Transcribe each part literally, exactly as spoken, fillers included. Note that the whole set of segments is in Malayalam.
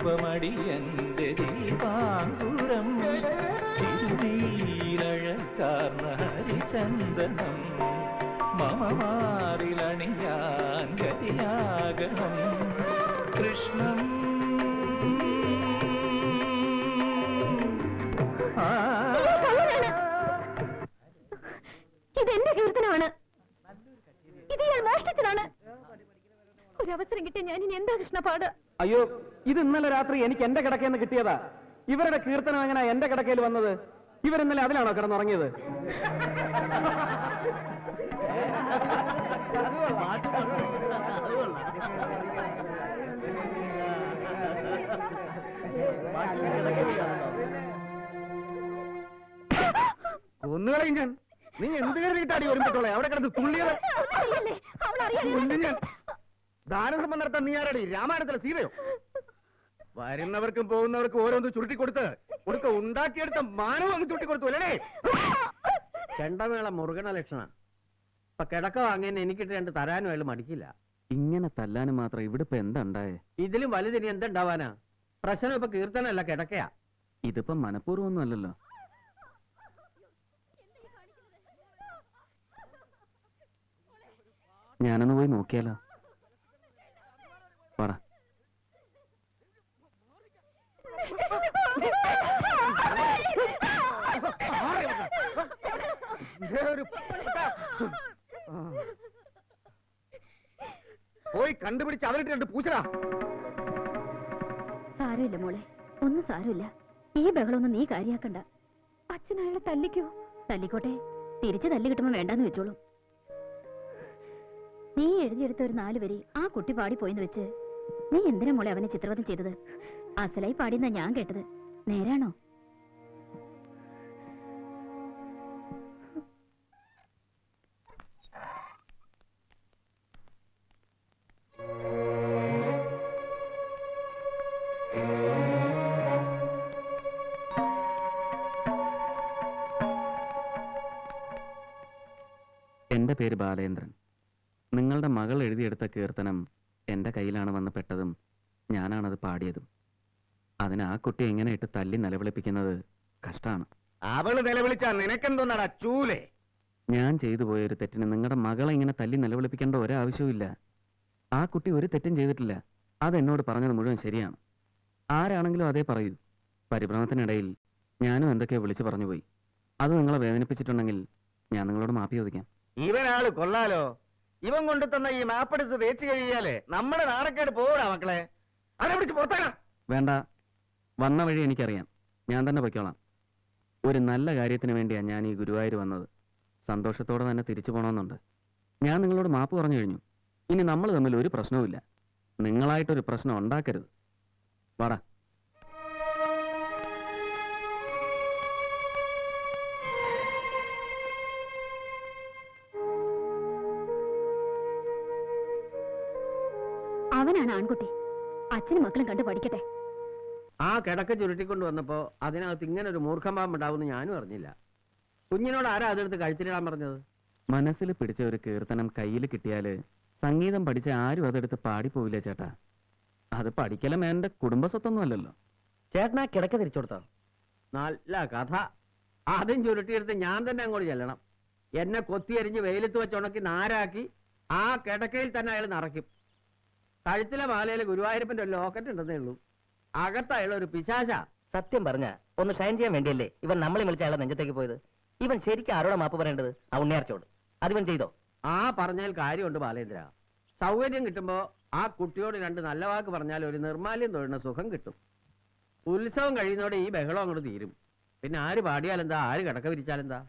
ദീപമടിയന്റെ ദീപാങ്കുരം തിരുനീലഴക്കാർന്ന ഹരിചന്ദനം മമ മാറിലണിയാൻ ഗതിയാകണം കൃഷ്ണം. ഇതെന്റെ കീർത്തനമാണ്. ഇത് ഞാൻ മോഷ്ടിച്ചതാണ്. ഒരവസരം കിട്ടിയ ഞാൻ ഇനി എന്താ കൃഷ്ണ പാട്? അയ്യോ, ഇത് ഇന്നലെ രാത്രി എനിക്ക് എന്റെ കിടക്കയെന്ന് കിട്ടിയതാ. ഇവരുടെ കീർത്തനം എങ്ങനെയാ എന്റെ കിടക്കയിൽ വന്നത്? ഇവരിന്നലെ അതിലാണോ കിടന്നുറങ്ങിയത്? കൊന്നുകളയും ഞാൻ. നീ എന്ത് കരുതിയിട്ടാടി ഒരുമിട്ടുള്ളേ അവിടെ കിടന്ന് തുള്ളിയത്? ദാനസംബന്ധം നടത്താൻ നീ ആരടി? രാമായണത്തിലെ സീതയോ? വരുന്നവർക്കും പോകുന്നവർക്കും ഓരോന്ന് ചുരുട്ടി കൊടുത്ത് കൊടുക്ക ഉണ്ടാക്കിയെടുത്ത മാനവും അങ്ങ് ചുരുട്ടി കൊടുത്തു അല്ലേ? ചെണ്ടമേള മുറുകണ ലക്ഷണ. ഇപ്പൊ കിടക്ക വാങ്ങാൻ എനിക്കിട്ട് രണ്ട് തരാനും അയാൾ മടിക്കില്ല. ഇങ്ങനെ തല്ലാനും മാത്രം ഇവിടെ ഇപ്പൊ എന്താ ഉണ്ടായേ? ഇതിലും വലുതിനി എന്തുണ്ടാവാനാ? പ്രശ്നം ഇപ്പൊ കീർത്തനല്ല, കിടക്കയാ. ഇതിപ്പോ മനഃപൂർവ്വം ഒന്നും അല്ലല്ലോ. ഞാനൊന്ന് പോയി നോക്കിയാലോ? പറ. പോയി കണ്ടുപിടിച്ച് അവരിട്ട് രണ്ട് പൂച്ചടാ. സാരമില്ല മോളെ, ഒന്നും സാരമില്ല. ഈ ബഹളമൊന്നും നീ കാര്യാക്കണ്ട. അച്ഛനയാളെ തല്ലിക്കോ? തല്ലിക്കോട്ടെ, തിരിച്ചു തല്ലി കിട്ടുമ്പോ വേണ്ടാന്ന് വെച്ചോളൂ. നീ എഴുതിയെടുത്ത ഒരു നാല് വരി ആ കുട്ടി പാടിപ്പോയെന്ന് വെച്ച് നീ എന്തിനാ മോളെ അവനെ ചിത്രവധം ചെയ്തത്? അസലായി പാടിയെന്നാ ഞാൻ കേട്ടത്. നേരാണോ? എന്റെ പേര് ബാലേന്ദ്രൻ. നിങ്ങളുടെ മകൾ എഴുതിയെടുത്ത കീർത്തനം എന്റെ കയ്യിലാണ് വന്ന് പെട്ടതും ഞാനാണത് പാടിയതും. അതിന് ആ കുട്ടി എങ്ങനെ ഇട്ട് തല്ലി നിലവിളിപ്പിക്കുന്നത് കഷ്ടാണ്. അവള് നിലവിളിച്ചാ നിനക്കെന്തോന്നാടാ ചൂലേ? ഞാൻ ചെയ്തു പോയൊരു തെറ്റിന് നിങ്ങളുടെ മകളെ ഇങ്ങനെ തല്ലി നിലവിളിപ്പിക്കേണ്ട ഒരാവശ്യവും. ആ കുട്ടി ഒരു തെറ്റും ചെയ്തിട്ടില്ല. അതെന്നോട് പറഞ്ഞത് മുഴുവൻ ശരിയാണ്. ആരാണെങ്കിലും അതേ പറയൂ. പരിഭ്രമത്തിനിടയിൽ ഞാനും എന്തൊക്കെയോ വിളിച്ചു പറഞ്ഞുപോയി. അത് നിങ്ങളെ വേദനിപ്പിച്ചിട്ടുണ്ടെങ്കിൽ ഞാൻ നിങ്ങളോട് മാപ്പി ചോദിക്കാം. ഇവനാള് കൊള്ളാലോ. ഇവൻ കൊണ്ടു തന്ന ഈ മാപ്പെടുത്ത് തേച്ച് കഴിയാലേ നമ്മുടെ നാണക്കേട് പോടാ മക്കളെ. അവനെ പിടിച്ച് പുറത്താക്കാം. വേണ്ട, വന്ന വഴി എനിക്കറിയാം. ഞാൻ തന്നെ പൊയ്ക്കോളാം. ഒരു നല്ല കാര്യത്തിന് വേണ്ടിയാണ് ഞാൻ ഈ ഗുരുവായൂർ വന്നത്. സന്തോഷത്തോടെ തന്നെ തിരിച്ചു പോകണമെന്നുണ്ട്. ഞാൻ നിങ്ങളോട് മാപ്പ് പറഞ്ഞു കഴിഞ്ഞു. ഇനി നമ്മൾ തമ്മിൽ ഒരു പ്രശ്നവുമില്ല. നിങ്ങളായിട്ടൊരു പ്രശ്നം ഉണ്ടാക്കരുത്. വാടാ. അവനാണ് ആൺകുട്ടി. അച്ഛനും മക്കളും കണ്ടു പഠിക്കട്ടെ. ആ കിടക്ക ചുരുട്ടിക്കൊണ്ട് വന്നപ്പോ അതിനകത്ത് ഇങ്ങനെ ഒരു മൂർഖം പാമ്പുണ്ടാവുമെന്ന് ഞാനും അറിഞ്ഞില്ല. കുഞ്ഞിനോട് ആരാ അതെടുത്ത് കഴുത്തിലിടാൻ പറഞ്ഞത്? മനസ്സിൽ പിടിച്ച ഒരു കീർത്തനം കയ്യിൽ കിട്ടിയാല് സംഗീതം പഠിച്ച ആരും അതെടുത്ത് പാടിപ്പോവില്ല ചേട്ടാ. അത് പഠിക്കലും എന്റെ കുടുംബസ്വത്തൊന്നും അല്ലല്ലോ. ചേട്ടനാ കിടക്ക തിരിച്ചു കൊടുത്തോ? നല്ല കഥ. ആദ്യം ചുരുട്ടിയെടുത്ത് ഞാൻ തന്നെ അങ്ങോട്ട് ചെല്ലണം. എന്നെ കൊത്തിയരിഞ്ഞ് വെയിലത്ത് വെച്ചുണക്കി നാരാക്കി ആ കിടക്കയിൽ തന്നെ അയാൾ നിറയ്ക്കും. കഴുത്തിലെ മാലയിലെ ഗുരുവായൂരപ്പന്റെ ഒരു ലോക്കറ്റ് ഉണ്ടെന്നേ ഉള്ളൂ. അകത്തയാൾ ഒരു പിശാച. സത്യം പറഞ്ഞ ഒന്ന് ഷൈൻ ചെയ്യാൻ വേണ്ടിയല്ലേ ഇവൻ നമ്മളെ വിളിച്ച അയാളെ നെഞ്ചത്തേക്ക് പോയത്? ഇവൻ ശരിക്കും ആരോടെ മാപ്പ് പറയേണ്ടത്? ആ ഉണ്ണിയാർച്ചോട്. അതിവൻ ചെയ്തോ? ആ പറഞ്ഞാൽ കാര്യമുണ്ട് ബാലേന്ദ്ര. സൗകര്യം കിട്ടുമ്പോ ആ കുട്ടിയോട് രണ്ട് നല്ല വാക്ക് പറഞ്ഞാൽ ഒരു നിർമാല്യം തൊഴുന്ന സുഖം കിട്ടും. ഉത്സവം കഴിയുന്നതോടെ ഈ ബഹളം അങ്ങോട്ട് തീരും. പിന്നെ ആര് പാടിയാലെന്താ, ആര് കിടക്ക വിരിച്ചാലെന്താ?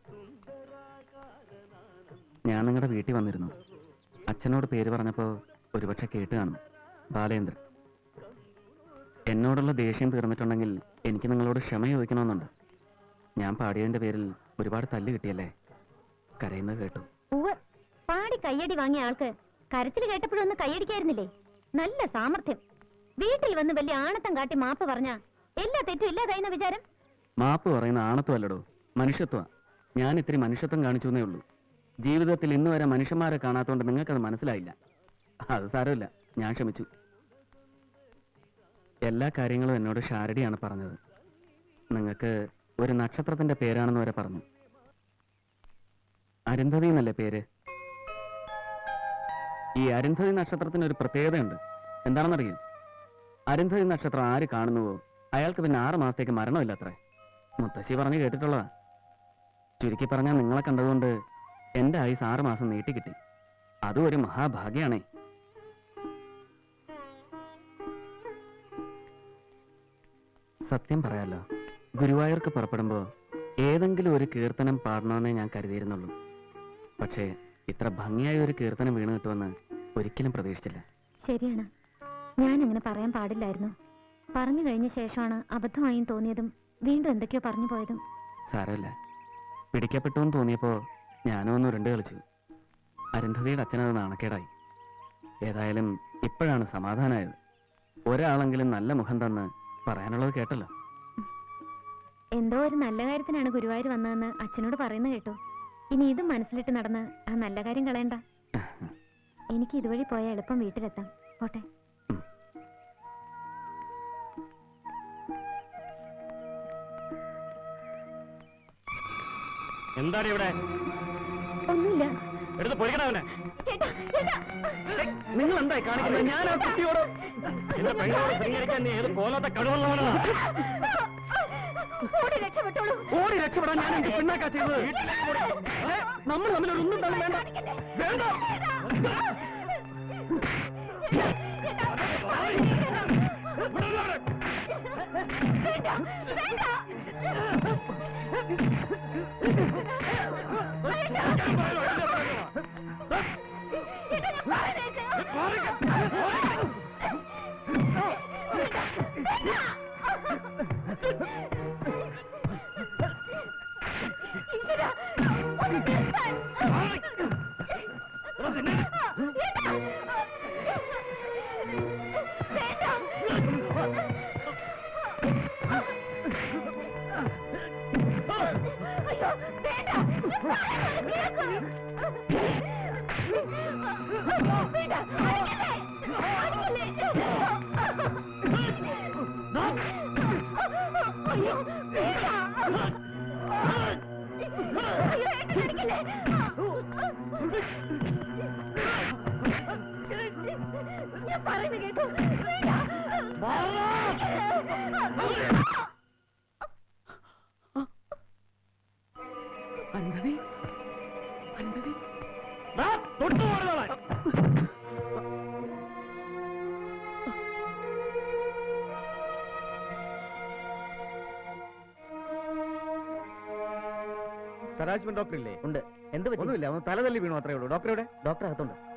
ഞാൻ നിങ്ങളുടെ വീട്ടിൽ വന്നിരുന്നു. അച്ഛനോട് പേര് പറഞ്ഞപ്പോ ഒരുപക്ഷെ കേട്ട് കാണും. ബാലേന്ദ്രൻ. എന്നോടുള്ള ദേഷ്യം തീർന്നിട്ടുണ്ടെങ്കിൽ എനിക്ക് നിങ്ങളോട് ക്ഷമ ചോദിക്കണമെന്നുണ്ട്. ഞാൻ പാടിയതിന്റെ പേരിൽ ഒരുപാട് തല്ല് കിട്ടിയല്ലേ? കരയുന്നത് കേട്ടു. ഉവ്വ്, പാടി കയ്യടി വാങ്ങിയ ആൾക്ക് കരച്ചിൽ കേട്ടപ്പോഴൊന്ന് കയ്യടിക്കായിരുന്നില്ലേ? നല്ല സാമർഥ്യം. വീട്ടിൽ വന്ന് വലിയ ആണത്തം കാട്ടി മാപ്പ് പറഞ്ഞ എല്ലാ തെറ്റും ഇല്ലാതായിരുന്ന വിചാരം? മാപ്പ് പറയുന്ന ആണത്വമല്ലടോ, മനുഷ്യത്വ. ഞാൻ ഇത്തിരി മനുഷ്യത്വം കാണിച്ചു എന്നേ ഉള്ളൂ. ജീവിതത്തിൽ ഇന്ന് വരെ മനുഷ്യന്മാരെ കാണാത്തോണ്ട് നിങ്ങൾക്കത് മനസ്സിലായില്ല. അത് സാരമില്ല, ഞാൻ ക്ഷമിച്ചു. എല്ലാ കാര്യങ്ങളും എന്നോട് ഷാരടിയാണ് പറഞ്ഞത്. നിങ്ങൾക്ക് ഒരു നക്ഷത്രത്തിന്റെ പേരാണെന്ന് വരെ പറഞ്ഞു. അരുന്ധതി എന്നല്ലേ പേര്? ഈ അരുന്ധതി നക്ഷത്രത്തിന് ഒരു പ്രത്യേകതയുണ്ട്. എന്താണെന്നറിയും? അരുന്ധതി നക്ഷത്രം ആര് കാണുന്നുവോ അയാൾക്ക് പിന്നെ ആറ് മാസത്തേക്ക് മരണമില്ലത്രേ. മുത്തശ്ശി പറഞ്ഞു കേട്ടിട്ടുള്ളതാ. ചുരുക്കി പറഞ്ഞാൽ നിങ്ങളെ കണ്ടതുകൊണ്ട് എന്റെ ആയുസ് ആറ് മാസം നീട്ടിക്കിട്ടി. അതും ഒരു മഹാഭാഗ്യാണേ. സത്യം പറയാലോ, ഗുരുവായൂർക്ക് പുറപ്പെടുമ്പോ ഏതെങ്കിലും ഒരു കീർത്തനം പാടണമെന്നേ ഞാൻ കരുതിയിരുന്നുള്ളൂ. പക്ഷേ ഇത്ര ഭംഗിയായ ഒരു കീർത്തനം വീണ് കിട്ടുമെന്ന് ഒരിക്കലും പ്രതീക്ഷിച്ചില്ല. ശരിയാണ്, ഞാൻ അങ്ങനെ പറയാൻ പാടില്ലായിരുന്നു. പറഞ്ഞു കഴിഞ്ഞ ശേഷമാണ് അബദ്ധമായും തോന്നിയതും വീണ്ടും എന്തൊക്കെയോ പറഞ്ഞു പോയതും. സാരമില്ല, പിടിക്കപ്പെട്ടു എന്ന് തോന്നിയപ്പോ ഞാനും ഒന്ന് ഉരുണ്ട് കളിച്ചു. അരുന്ധതിയുടെ അച്ഛനത് നാണക്കേടായി. ഏതായാലും ഇപ്പോഴാണ് സമാധാനമായത്. ഒരാളെങ്കിലും നല്ല മുഖം തന്ന് പറയാനുള്ളത് കേട്ടല്ലോ. എന്തോ ഒരു നല്ല കാര്യത്തിനാണ് ഗുരുവായൂർ വന്നതെന്ന് അച്ഛനോട് പറയുന്നത് കേട്ടു. ഇനി ഇതും മനസ്സിലിട്ട് നടന്ന് ആ നല്ല കാര്യം കളയണ്ട. എനിക്ക് ഇതുവഴി പോയാൽ എളുപ്പം വീട്ടിലെത്താം. പോട്ടെ. എന്താണ് ഇവിടെ? ഒന്നുമില്ല. എടുത്ത് പൊളിക്കണവനെ. നിങ്ങൾ എന്തായി കാണിക്കുന്നത്? ഞാൻ ആ കുട്ടിയോട് എന്റെ പെങ്ങളോട് ശൃംഗരിക്കാൻ നീ ഏത് പോലത്തെ കഴിവുള്ളവനാ? ഓടി രക്ഷപ്പെടാൻ ഞാൻ എന്റെ പെണ്ണാക്കാ ചെയ്തത്. നമ്മൾ തമ്മിലൊരു ഒന്നും തന്നെ വേണ്ട. വേണ്ട. അരുന്ധതി, അരുന്ധതി, സരാജ്മൻ ഡോക്ടർ ഇല്ലേ? ഉണ്ട്. എന്ത് ഒന്നുമില്ല, ഒന്ന് തലതല്ലി വീണു, അത്രേ ഉള്ളൂ. ഡോക്ടറുടെ ഡോക്ടർ അകത്തുണ്ട്.